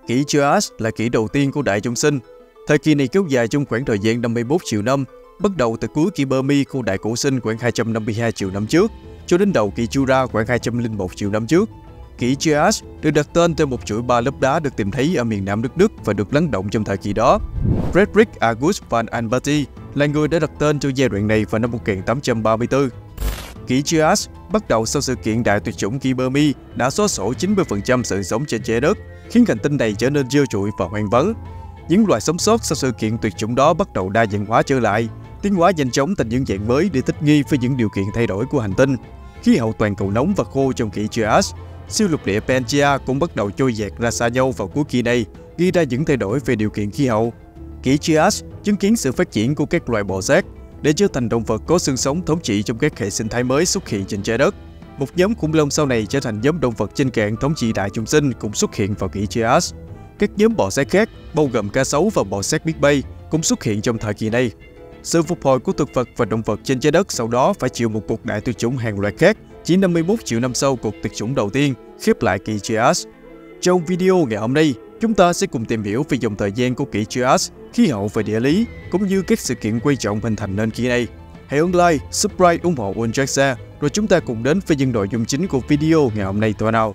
Kỷ Trias là kỷ đầu tiên của Đại Trung Sinh. Thời kỳ này kéo dài trong khoảng thời gian 51 triệu năm, bắt đầu từ cuối kỷ Permi của Đại Cổ Sinh khoảng 252 triệu năm trước, cho đến đầu kỷ Jura khoảng 201 triệu năm trước. Kỷ Trias được đặt tên theo một chuỗi 3 lớp đá được tìm thấy ở miền Nam nước Đức và được lắng động trong thời kỳ đó. Friedrich August von Alberti là người đã đặt tên cho giai đoạn này vào năm 1834. Kỷ Trias bắt đầu sau sự kiện đại tuyệt chủng kỷ Permi đã xóa sổ 90% sự sống trên trái đất, khiến hành tinh này trở nên trơ trụi và hoang vắng. Những loài sống sót sau sự kiện tuyệt chủng đó bắt đầu đa dạng hóa trở lại, tiến hóa nhanh chóng thành những dạng mới để thích nghi với những điều kiện thay đổi của hành tinh. Khí hậu toàn cầu nóng và khô trong kỷ Trias, siêu lục địa Pangaea cũng bắt đầu trôi dạt ra xa nhau vào cuối kỷ này, gây ra những thay đổi về điều kiện khí hậu. Kỷ Trias chứng kiến sự phát triển của các loài bò sát để trở thành động vật có xương sống thống trị trong các hệ sinh thái mới xuất hiện trên trái đất. Một nhóm khủng long sau này trở thành nhóm động vật trên cạn thống trị Đại Trung Sinh cũng xuất hiện vào kỷ Trias. Các nhóm bò sát khác, bao gồm cá sấu và bò sát biết bay, cũng xuất hiện trong thời kỳ này. Sự phục hồi của thực vật và động vật trên trái đất sau đó phải chịu một cuộc đại tuyệt chủng hàng loạt khác chỉ 51 triệu năm sau cuộc tuyệt chủng đầu tiên, khép lại kỷ Trias. Trong video ngày hôm nay, chúng ta sẽ cùng tìm hiểu về dòng thời gian của kỷ Trias, khí hậu và địa lý, cũng như các sự kiện quan trọng hình thành nên kỷ này. Hãy ấn like, subscribe ủng hộ Untraxa, rồi chúng ta cùng đến với những nội dung chính của video ngày hôm nay thôi nào.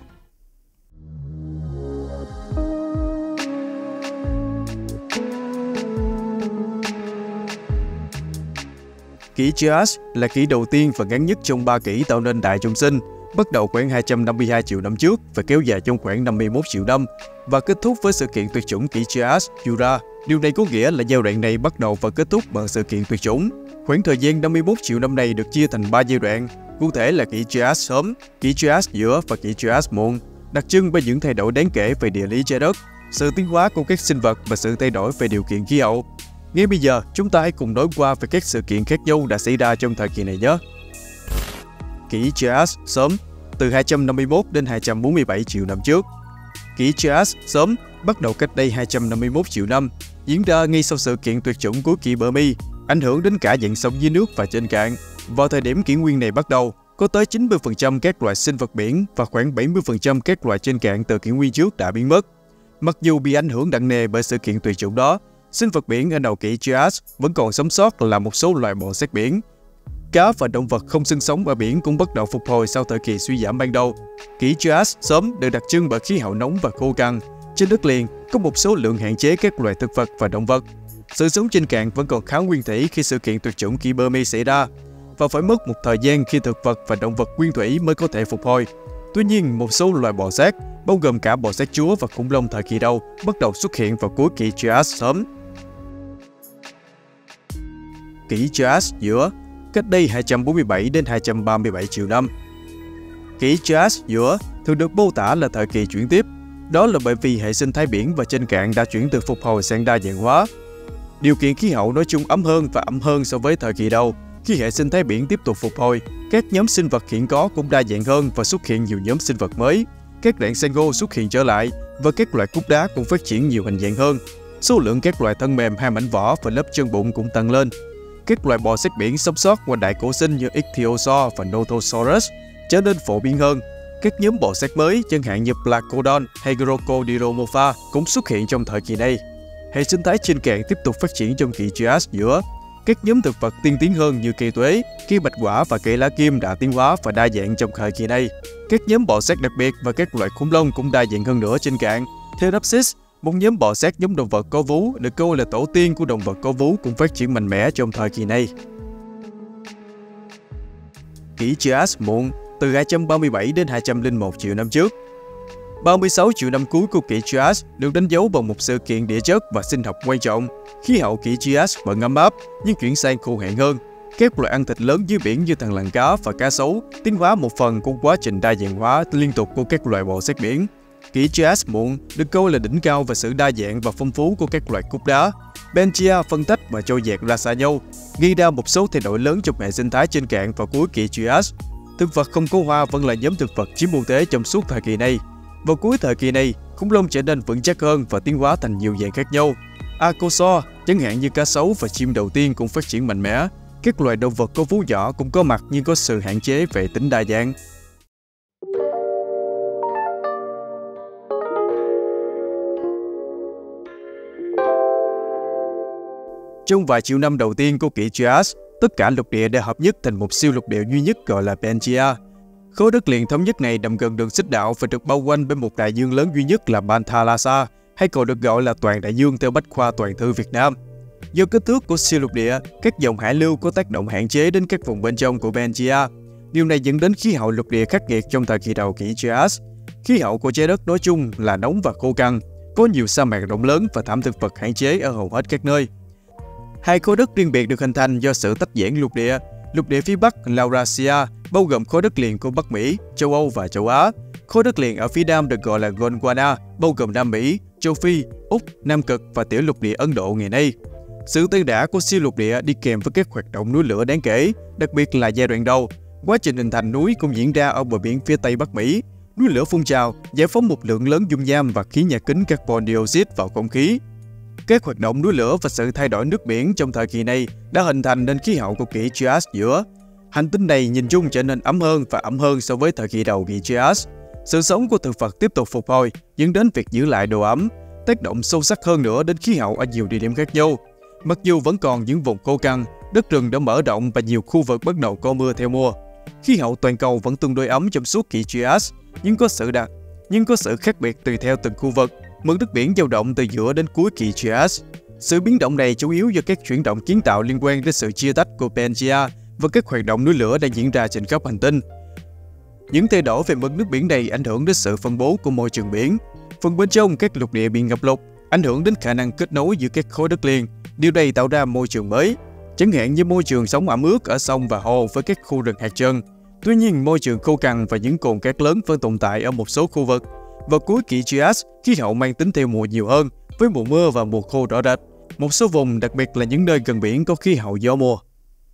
Kỷ Trias là kỷ đầu tiên và ngắn nhất trong 3 kỷ tạo nên Đại Trung Sinh, bắt đầu khoảng 252 triệu năm trước và kéo dài trong khoảng 51 triệu năm, và kết thúc với sự kiện tuyệt chủng kỷ Trias Jura. Điều này có nghĩa là giai đoạn này bắt đầu và kết thúc bằng sự kiện tuyệt chủng. Khoảng thời gian 51 triệu năm này được chia thành 3 giai đoạn, cụ thể là kỷ Trias sớm, kỷ Trias giữa và kỷ Trias muộn, đặc trưng bởi những thay đổi đáng kể về địa lý trái đất, sự tiến hóa của các sinh vật và sự thay đổi về điều kiện khí hậu. Ngay bây giờ, chúng ta hãy cùng nói qua về các sự kiện khác nhau đã xảy ra trong thời kỳ này nhé. Kỷ Trias sớm, từ 251 đến 247 triệu năm trước. Kỷ Trias sớm bắt đầu cách đây 251 triệu năm, diễn ra ngay sau sự kiện tuyệt chủng cuối kỷ Permi, ảnh hưởng đến cả dạng sống dưới nước và trên cạn. Vào thời điểm kỷ nguyên này bắt đầu, có tới 90% các loài sinh vật biển và khoảng 70% các loài trên cạn từ kỷ nguyên trước đã biến mất. Mặc dù bị ảnh hưởng nặng nề bởi sự kiện tuyệt chủng đó, sinh vật biển ở đầu kỷ Trias vẫn còn sống sót là một số loài bò sát biển. Cá và động vật không sinh sống ở biển cũng bắt đầu phục hồi sau thời kỳ suy giảm ban đầu. Kỷ Trias sớm được đặc trưng bởi khí hậu nóng và khô cằn. Trên đất liền có một số lượng hạn chế các loài thực vật và động vật. Sự sống trên cạn vẫn còn khá nguyên thủy khi sự kiện tuyệt chủng kỷ Permi xảy ra, và phải mất một thời gian khi thực vật và động vật nguyên thủy mới có thể phục hồi. Tuy nhiên, một số loài bò sát, bao gồm cả bò sát chúa và khủng long thời kỳ đầu, bắt đầu xuất hiện vào cuối kỷ Trias sớm. Kỷ Trias giữa, cách đây 247 đến 237 triệu năm. Kỷ Trias giữa thường được mô tả là thời kỳ chuyển tiếp. Đó là bởi vì hệ sinh thái biển và trên cạn đã chuyển từ phục hồi sang đa dạng hóa. Điều kiện khí hậu nói chung ấm hơn và ẩm hơn so với thời kỳ đầu. Khi hệ sinh thái biển tiếp tục phục hồi, các nhóm sinh vật hiện có cũng đa dạng hơn và xuất hiện nhiều nhóm sinh vật mới. Các rạn san hô xuất hiện trở lại và các loài cúc đá cũng phát triển nhiều hình dạng hơn. Số lượng các loài thân mềm hai mảnh vỏ và lớp chân bụng cũng tăng lên. Các loài bò sát biển sống sót qua Đại Cổ Sinh như Ichthyosaur và Nothosaurus trở nên phổ biến hơn. Các nhóm bò sát mới, chẳng hạn như Placodon hay Crocodilomorpha, cũng xuất hiện trong thời kỳ này. Hệ sinh thái trên cạn tiếp tục phát triển trong kỷ Trias giữa. Các nhóm thực vật tiên tiến hơn như cây tuế, cây bạch quả và cây lá kim đã tiến hóa và đa dạng trong thời kỳ này. Các nhóm bò sát đặc biệt và các loại khủng long cũng đa dạng hơn nữa trên cạn. Therapsis, một nhóm bò sát giống động vật có vú, được coi là tổ tiên của động vật có vú, cũng phát triển mạnh mẽ trong thời kỳ này. Kỷ Trias muộn, từ 237 đến 201 triệu năm trước. 36 triệu năm cuối của kỷ Trias được đánh dấu bằng một sự kiện địa chất và sinh học quan trọng. Khí hậu kỷ Trias vẫn ấm áp nhưng chuyển sang khô hạn hơn. Các loài ăn thịt lớn dưới biển như thằn lằn cá và cá sấu tiến hóa một phần của quá trình đa dạng hóa liên tục của các loài bò sát biển. Kỷ Trias muộn được coi là đỉnh cao về sự đa dạng và phong phú của các loài cúc đá. Pangaea phân tách và trôi dạt ra xa nhau, gây ra một số thay đổi lớn trong hệ sinh thái trên cạn vào cuối kỷ Trias. Thực vật không có hoa vẫn là nhóm thực vật chiếm ưu thế trong suốt thời kỳ này. Vào cuối thời kỳ này, khủng long trở nên vững chắc hơn và tiến hóa thành nhiều dạng khác nhau. Archosaur, chẳng hạn như cá sấu và chim đầu tiên, cũng phát triển mạnh mẽ. Các loài động vật có vú nhỏ cũng có mặt nhưng có sự hạn chế về tính đa dạng. Trong vài triệu năm đầu tiên của kỷ Trias, tất cả lục địa đã hợp nhất thành một siêu lục địa duy nhất gọi là Pangaea. Khối đất liền thống nhất này nằm gần đường xích đạo và được bao quanh bởi một đại dương lớn duy nhất là Panthalassa, hay còn được gọi là toàn đại dương theo Bách khoa Toàn thư Việt Nam. Do kích thước của siêu lục địa, các dòng hải lưu có tác động hạn chế đến các vùng bên trong của Pangaea. Điều này dẫn đến khí hậu lục địa khắc nghiệt trong thời kỳ đầu kỷ Trias. Khí hậu của trái đất nói chung là nóng và khô cằn, có nhiều sa mạc rộng lớn và thảm thực vật hạn chế ở hầu hết các nơi. Hai khối đất riêng biệt được hình thành do sự tách giãn lục địa. Lục địa phía Bắc Laurasia bao gồm khối đất liền của Bắc Mỹ, châu Âu và châu Á. Khối đất liền ở phía Nam được gọi là Gondwana, bao gồm Nam Mỹ, châu Phi, Úc, Nam Cực và tiểu lục địa Ấn Độ ngày nay. Sự tan rã của siêu lục địa đi kèm với các hoạt động núi lửa đáng kể, đặc biệt là giai đoạn đầu. Quá trình hình thành núi cũng diễn ra ở bờ biển phía Tây Bắc Mỹ. Núi lửa phun trào, giải phóng một lượng lớn dung nham và khí nhà kính carbon dioxide vào không khí. Các hoạt động núi lửa và sự thay đổi nước biển trong thời kỳ này đã hình thành nên khí hậu của kỷ Trias giữa. Hành tinh này nhìn chung trở nên ấm hơn và ẩm hơn so với thời kỳ đầu kỷ Trias. Sự sống của thực vật tiếp tục phục hồi, dẫn đến việc giữ lại độ ẩm, tác động sâu sắc hơn nữa đến khí hậu ở nhiều địa điểm khác nhau. Mặc dù vẫn còn những vùng khô cằn, đất rừng đã mở rộng và nhiều khu vực bắt đầu có mưa theo mùa. Khí hậu toàn cầu vẫn tương đối ấm trong suốt kỷ Trias, nhưng có sự khác biệt tùy theo từng khu vực. Mực nước biển dao động từ giữa đến cuối kỷ Trias. Sự biến động này chủ yếu do các chuyển động kiến tạo liên quan đến sự chia tách của Pangaea và các hoạt động núi lửa đang diễn ra trên khắp hành tinh. Những thay đổi về mực nước biển này ảnh hưởng đến sự phân bố của môi trường biển. Phần bên trong các lục địa bị ngập lụt, ảnh hưởng đến khả năng kết nối giữa các khối đất liền. Điều này tạo ra môi trường mới, chẳng hạn như môi trường sống ẩm ướt ở sông và hồ với các khu rừng hạt trân. Tuy nhiên, môi trường khô cằn và những cồn cát lớn vẫn tồn tại ở một số khu vực. Vào cuối kỷ Trias, khí hậu mang tính theo mùa nhiều hơn, với mùa mưa và mùa khô rõ rệt. Một số vùng, đặc biệt là những nơi gần biển, có khí hậu gió mùa.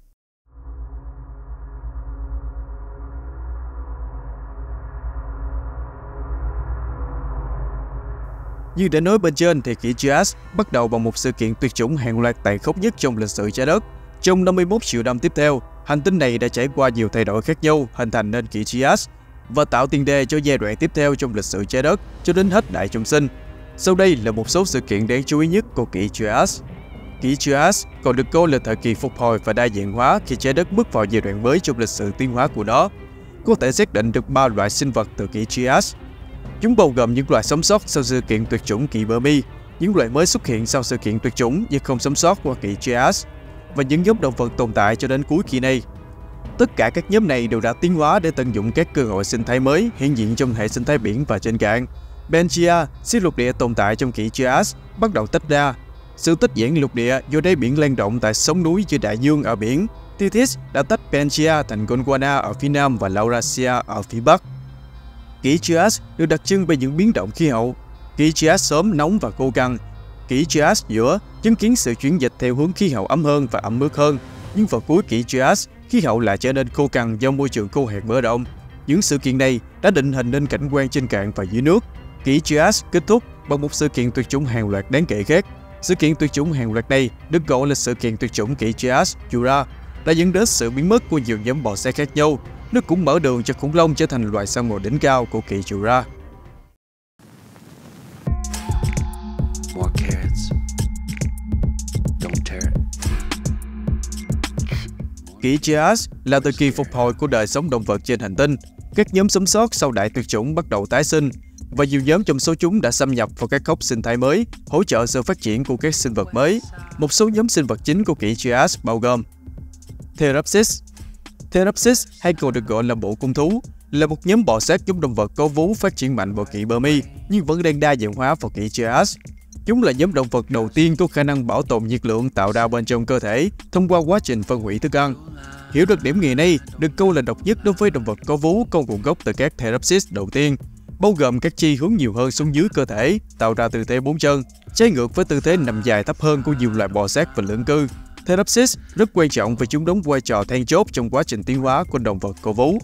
Như đã nói bên trên thì kỷ Trias bắt đầu bằng một sự kiện tuyệt chủng hàng loạt tàn khốc nhất trong lịch sử trái đất. Trong 51 triệu năm tiếp theo, hành tinh này đã trải qua nhiều thay đổi khác nhau hình thành nên kỷ Trias và tạo tiền đề cho giai đoạn tiếp theo trong lịch sử trái đất cho đến hết đại chúng sinh. Sau đây là một số sự kiện đáng chú ý nhất của kỷ Trias. Kỷ Trias còn được coi là thời kỳ phục hồi và đa dạng hóa khi trái đất bước vào giai đoạn mới trong lịch sử tiến hóa của nó. Có thể xác định được 3 loại sinh vật từ kỷ Trias. Chúng bao gồm những loài sống sót sau sự kiện tuyệt chủng kỷ Permi, những loài mới xuất hiện sau sự kiện tuyệt chủng nhưng không sống sót qua kỷ Trias, và những nhóm động vật tồn tại cho đến cuối kỷ này. Tất cả các nhóm này đều đã tiến hóa để tận dụng các cơ hội sinh thái mới hiện diện trong hệ sinh thái biển và trên cạn. Pangaea, siêu lục địa tồn tại trong kỷ Trias, bắt đầu tách ra. Sự tách giãn lục địa do đáy biển lan rộng tại sóng núi giữa đại dương ở biển. Tethys đã tách Pangaea thành Gondwana ở phía nam và Laurasia ở phía bắc. Kỷ Trias được đặc trưng bởi những biến động khí hậu. Kỷ Trias sớm nóng và khô cằn. Kỷ Trias giữa chứng kiến sự chuyển dịch theo hướng khí hậu ấm hơn và ẩm ướt hơn. Nhưng vào cuối kỷ Trias, khí hậu lại trở nên khô cằn do môi trường khô hạn mở rộng. Những sự kiện này đã định hình nên cảnh quan trên cạn và dưới nước. Kỷ Trias kết thúc bằng một sự kiện tuyệt chủng hàng loạt đáng kể khác. Sự kiện tuyệt chủng hàng loạt này được gọi là sự kiện tuyệt chủng kỷ Trias Jura, đã dẫn đến sự biến mất của nhiều nhóm bò sát khác nhau. Nó cũng mở đường cho khủng long trở thành loài san hô đỉnh cao của kỷ Jura. Kỷ Trias là thời kỳ phục hồi của đời sống động vật trên hành tinh. Các nhóm sống sót sau đại tuyệt chủng bắt đầu tái sinh, và nhiều nhóm trong số chúng đã xâm nhập vào các gốc sinh thái mới, hỗ trợ sự phát triển của các sinh vật mới. Một số nhóm sinh vật chính của kỷ Trias bao gồm Therapsis. Therapsis, hay còn được gọi là bộ cung thú, là một nhóm bò sát giống động vật có vú phát triển mạnh vào kỷ Permi, nhưng vẫn đang đa dạng hóa vào kỷ Trias. Chúng là nhóm động vật đầu tiên có khả năng bảo tồn nhiệt lượng tạo ra bên trong cơ thể thông qua quá trình phân hủy thức ăn. Hiểu được điểm nghề này được coi là độc nhất đối với động vật có vú có nguồn gốc từ các Therapsis đầu tiên, bao gồm các chi hướng nhiều hơn xuống dưới cơ thể, tạo ra tư thế 4 chân, trái ngược với tư thế nằm dài thấp hơn của nhiều loài bò sát và lưỡng cư. Therapsis rất quan trọng vì chúng đóng vai trò then chốt trong quá trình tiến hóa của động vật có vú.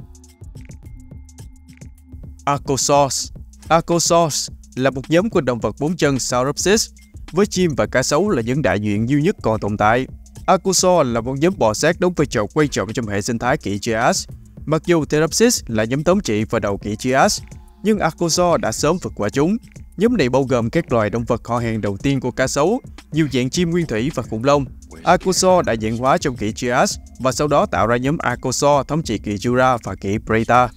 Archosaurs. Archosaurs là một nhóm của động vật 4 chân Sauropsis, với chim và cá sấu là những đại diện duy nhất còn tồn tại. Archosaurs là một nhóm bò sát đóng vai trò quan trọng trong hệ sinh thái kỷ Trias. Mặc dù Therapsis là nhóm thống trị vào đầu kỷ Trias, nhưng Archosaurs đã sớm vượt qua chúng. Nhóm này bao gồm các loài động vật họ hàng đầu tiên của cá sấu, nhiều dạng chim nguyên thủy và khủng long. Archosaur đã diễn hóa trong kỷ Trias và sau đó tạo ra nhóm Archosaur thống trị kỷ Jura và kỷ Breta.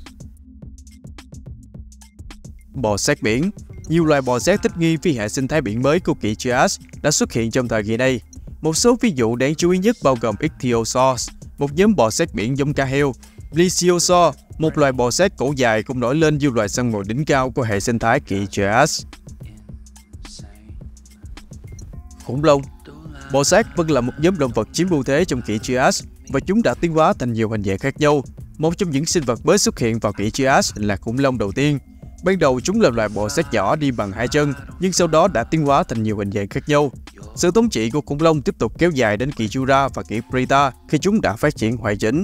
Bò sát biển. Nhiều loài bò sát thích nghi với hệ sinh thái biển mới của kỷ Trias đã xuất hiện trong thời kỳ này. Một số ví dụ đáng chú ý nhất bao gồm Ichthyosaurs, một nhóm bò sát biển giống cá heo, Plesiosaur, một loài bò sát cổ dài cũng nổi lên như loài săn mồi đỉnh cao của hệ sinh thái kỷ Trias. Khủng long. Bò sát vẫn là một nhóm động vật chiếm ưu thế trong kỷ Trias và chúng đã tiến hóa thành nhiều hình dạng khác nhau. Một trong những sinh vật mới xuất hiện vào kỷ Trias là khủng long đầu tiên. Ban đầu chúng là loài bò sát nhỏ đi bằng hai chân, nhưng sau đó đã tiến hóa thành nhiều hình dạng khác nhau. Sự thống trị của khủng long tiếp tục kéo dài đến kỷ Jura và kỷ Breta khi chúng đã phát triển hoàn chỉnh.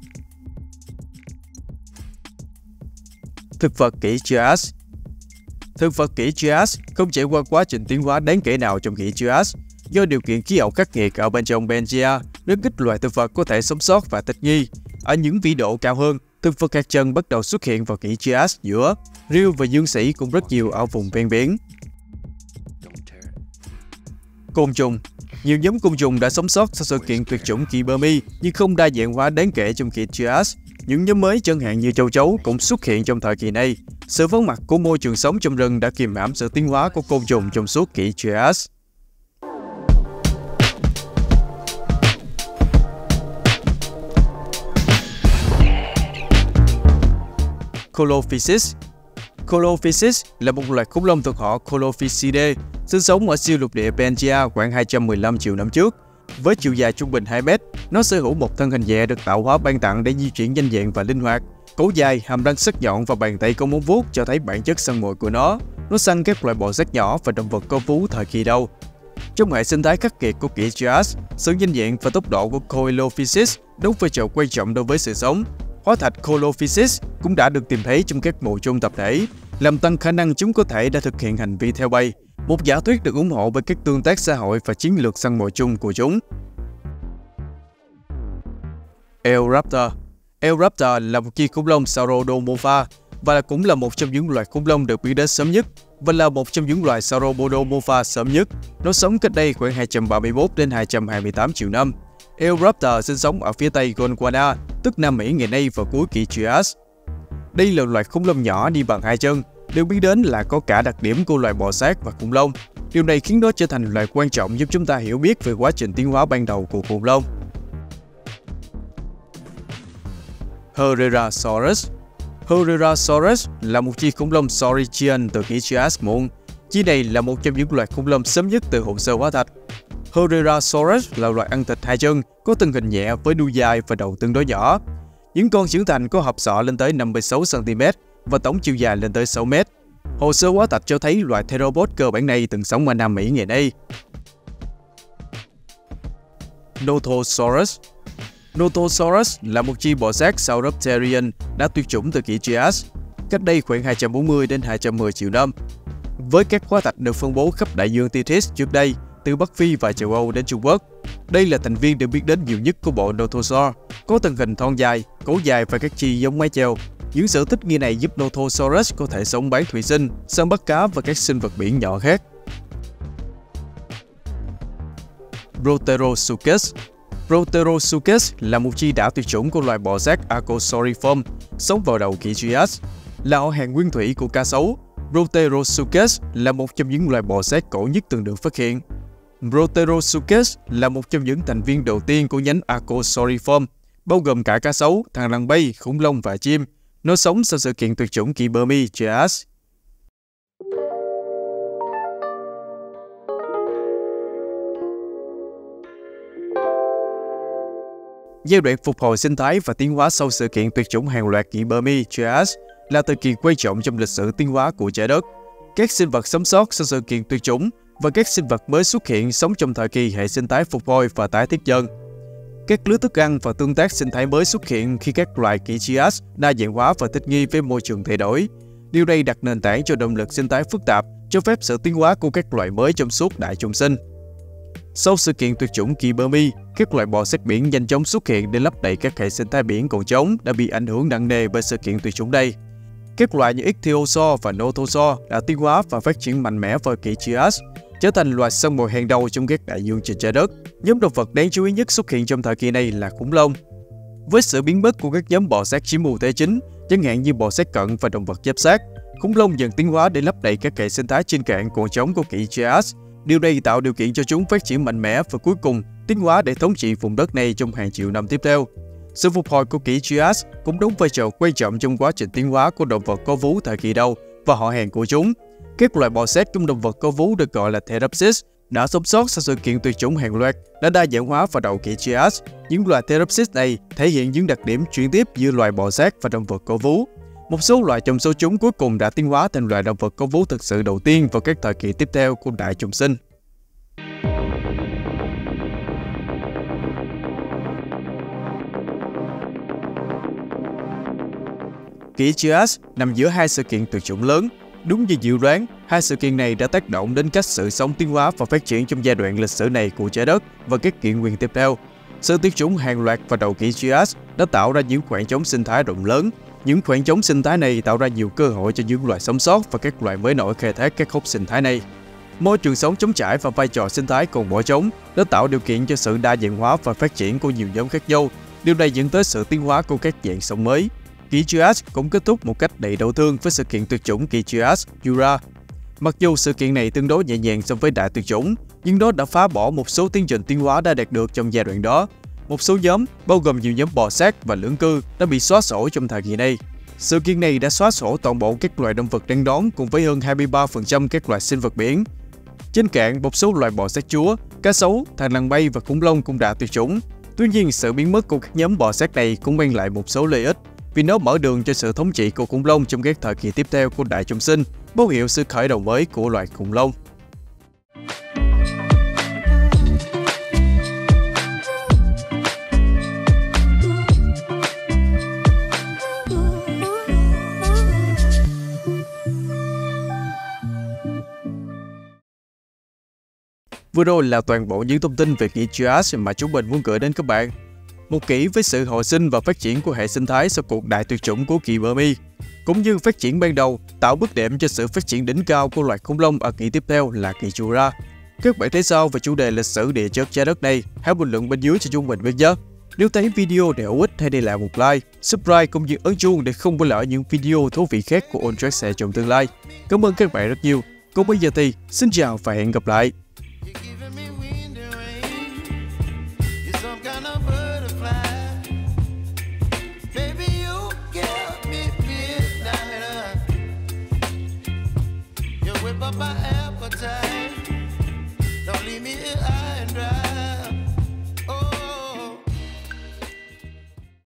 Thực vật kỷ Trias. Thực vật kỷ Trias không trải qua quá trình tiến hóa đáng kể nào trong kỷ Trias. Do điều kiện khí hậu khắc nghiệt ở bên trong Pangaea, rất ít loài thực vật có thể sống sót và thích nghi. Ở những vĩ độ cao hơn, thực vật hạt trần bắt đầu xuất hiện vào kỷ Trias giữa. Rêu và dương sỉ cũng rất nhiều ở vùng ven biển. Côn trùng. Nhiều nhóm côn trùng đã sống sót sau sự kiện tuyệt chủng kỷ Permi nhưng không đa dạng hóa đáng kể trong kỷ Trias. Những nhóm mới chẳng hạn như châu chấu cũng xuất hiện trong thời kỳ này. Sự vắng mặt của môi trường sống trong rừng đã kiềm hãm sự tiến hóa của côn trùng trong suốt kỷ Trias. Coelophysis. Coelophysis là một loài khủng long thuộc họ Coelophysidae, sinh sống ở siêu lục địa Pangaea khoảng 215 triệu năm trước. Với chiều dài trung bình 2 mét, nó sở hữu một thân hình nhẹ được tạo hóa ban tặng để di chuyển nhanh nhẹn và linh hoạt. Cổ dài, hàm răng sắc nhọn và bàn tay có móng vuốt cho thấy bản chất săn mồi của nó. Nó săn các loài bò sát nhỏ và động vật có vú thời kỳ đầu. Trong hệ sinh thái khắc nghiệt của kỷ Trias, sự nhanh nhẹn và tốc độ của Coelophysis đóng vai trò quan trọng đối với sự sống. Hóa thạch Coelophysis cũng đã được tìm thấy trong các mộ chôn tập thể, làm tăng khả năng chúng có thể đã thực hiện hành vi theo bay. Một giả thuyết được ủng hộ bởi các tương tác xã hội và chiến lược săn mồi chung của chúng. Eoraptor. Eoraptor là một chi khủng long Sauropodomorpha và cũng là một trong những loài khủng long được biết đến sớm nhất và là một trong những loài Sauropodomorpha sớm nhất. Nó sống cách đây khoảng 231 đến 228 triệu năm. Eoraptor sinh sống ở phía tây Gondwana, tức Nam Mỹ ngày nay vào cuối kỷ Trias. Đây là loài khủng long nhỏ đi bằng hai chân, được biết đến là có cả đặc điểm của loài bò sát và khủng long. Điều này khiến nó trở thành loài quan trọng giúp chúng ta hiểu biết về quá trình tiến hóa ban đầu của khủng long. Herrerasaurus. Herrerasaurus là một chi khủng long Saurichian từ kỷ Trias muộn. Chi này là một trong những loài khủng long sớm nhất từ hồ sơ hóa thạch. Herrerasaurus là loài ăn thịt hai chân, có thân hình nhẹ với đuôi dài và đầu tương đối nhỏ. Những con trưởng thành có hộp sọ lên tới 56 cm và tổng chiều dài lên tới 6 m. Hồ sơ hóa thạch cho thấy loài theropod cơ bản này từng sống ở Nam Mỹ ngày nay. Nothosaurus. Nothosaurus là một chi bò sát Sauropterian đã tuyệt chủng từ kỷ Trias, cách đây khoảng 240 đến 210 triệu năm. Với các hóa thạch được phân bố khắp đại dương Tethys trước đây, từ Bắc Phi và châu Âu đến Trung Quốc. Đây là thành viên được biết đến nhiều nhất của bộ Nothosaur, có thân hình thon dài, cổ dài và các chi giống mái chèo. Những sở thích nghi này giúp Nothosaurus có thể sống bán thủy sinh, săn bắt cá và các sinh vật biển nhỏ khác. Proterosuchus. Proterosuchus là một chi đảo tuyệt chủng của loài bò sát Archosauriform, sống vào đầu kỷ Trias, là họ hàng nguyên thủy của cá sấu. Proterosuchus là một trong những loài bò sát cổ nhất từng được phát hiện. Proterosuchus là một trong những thành viên đầu tiên của nhánh Archosauriform, bao gồm cả cá sấu, thằn lằn bay, khủng long và chim. Nó sống sau sự kiện tuyệt chủng kỷ Permi Trias. Giai đoạn phục hồi sinh thái và tiến hóa sau sự kiện tuyệt chủng hàng loạt kỷ Permi Trias là thời kỳ quan trọng trong lịch sử tiến hóa của trái đất. Các sinh vật sống sót sau sự kiện tuyệt chủng và các sinh vật mới xuất hiện sống trong thời kỳ hệ sinh thái phục hồi và tái thiết dân. Các lứa thức ăn và tương tác sinh thái mới xuất hiện khi các loài kỷ Trias đa dạng hóa và thích nghi với môi trường thay đổi. Điều này đặt nền tảng cho động lực sinh thái phức tạp, cho phép sự tiến hóa của các loài mới trong suốt đại chúng sinh. Sau sự kiện tuyệt chủng kỷ Permi, các loài bò sát biển nhanh chóng xuất hiện để lấp đầy các hệ sinh thái biển còn trống đã bị ảnh hưởng nặng nề bởi sự kiện tuyệt chủng đây. Các loài như Ichthyosaur và Nothosaur đã tiến hóa và phát triển mạnh mẽ vào kỷ Trias, trở thành loài săn mồi hàng đầu trong các đại dương trên trái đất. Nhóm động vật đáng chú ý nhất xuất hiện trong thời kỳ này là khủng long. Với sự biến mất của các nhóm bò sát chiếm ưu thế chính, chẳng hạn như bò sát cận và động vật giáp sát, khủng long dần tiến hóa để lấp đầy các hệ sinh thái trên cạn còn trống của kỷ Trias. Điều này tạo điều kiện cho chúng phát triển mạnh mẽ và cuối cùng tiến hóa để thống trị vùng đất này trong hàng triệu năm tiếp theo. Sự phục hồi của kỷ Trias cũng đóng vai trò quan trọng trong quá trình tiến hóa của động vật có vú thời kỳ đầu và họ hàng của chúng. Các loài bò sát trong động vật có vú được gọi là Therapsis đã sống sót sau sự kiện tuyệt chủng hàng loạt đã đa dạng hóa vào đầu kỷ Trias. Những loài Therapsis này thể hiện những đặc điểm chuyển tiếp giữa loài bò sát và động vật có vú. Một số loài trong số chúng cuối cùng đã tiến hóa thành loài động vật có vú thực sự đầu tiên vào các thời kỳ tiếp theo của đại trùng sinh. Kỷ Trias nằm giữa hai sự kiện tuyệt chủng lớn. Đúng như dự đoán, hai sự kiện này đã tác động đến cách sự sống tiến hóa và phát triển trong giai đoạn lịch sử này của trái đất và các kỷ nguyên tiếp theo. Sự tuyệt chủng hàng loạt vào đầu kỷ Trias đã tạo ra những khoảng trống sinh thái rộng lớn. Những khoảng trống sinh thái này tạo ra nhiều cơ hội cho những loài sống sót và các loài mới nổi khai thác các khúc sinh thái này. Môi trường sống trống trải và vai trò sinh thái còn bỏ trống đã tạo điều kiện cho sự đa dạng hóa và phát triển của nhiều nhóm khác nhau. Điều này dẫn tới sự tiến hóa của các dạng sống mới. Kỷ Trias cũng kết thúc một cách đầy đau thương với sự kiện tuyệt chủng kỷ Trias Jura. Mặc dù sự kiện này tương đối nhẹ nhàng so với đại tuyệt chủng, nhưng nó đã phá bỏ một số tiến trình tiến hóa đã đạt được trong giai đoạn đó. Một số nhóm, bao gồm nhiều nhóm bò sát và lưỡng cư, đã bị xóa sổ trong thời kỳ này. Sự kiện này đã xóa sổ toàn bộ các loài động vật đang đón cùng với hơn 23% các loài sinh vật biển. Trên cạn, một số loài bò sát chúa, cá sấu, thằn lằn bay và khủng long cũng đã tuyệt chủng. Tuy nhiên, sự biến mất của các nhóm bò sát này cũng mang lại một số lợi ích, vì nó mở đường cho sự thống trị của khủng long trong các thời kỳ tiếp theo của đại trùng sinh, báo hiệu sự khởi đầu mới của loài khủng long. Vừa rồi là toàn bộ những thông tin về kỷ Trias mà chúng mình muốn gửi đến các bạn. Một kỷ với sự hồi sinh và phát triển của hệ sinh thái sau cuộc đại tuyệt chủng của kỳ Burmese, cũng như phát triển ban đầu tạo bước đệm cho sự phát triển đỉnh cao của loài khủng long ở kỷ tiếp theo là kỷ Jura. Các bạn thấy sao về chủ đề lịch sử địa chất trái đất này? Hãy bình luận bên dưới cho chúng mình biết nhé. Nếu thấy video này hữu ích, hãy để lại một like, subscribe cũng như ấn chuông để không bỏ lỡ những video thú vị khác của On Track sẽ trong tương lai. Cảm ơn các bạn rất nhiều. Còn bây giờ thì xin chào và hẹn gặp lại.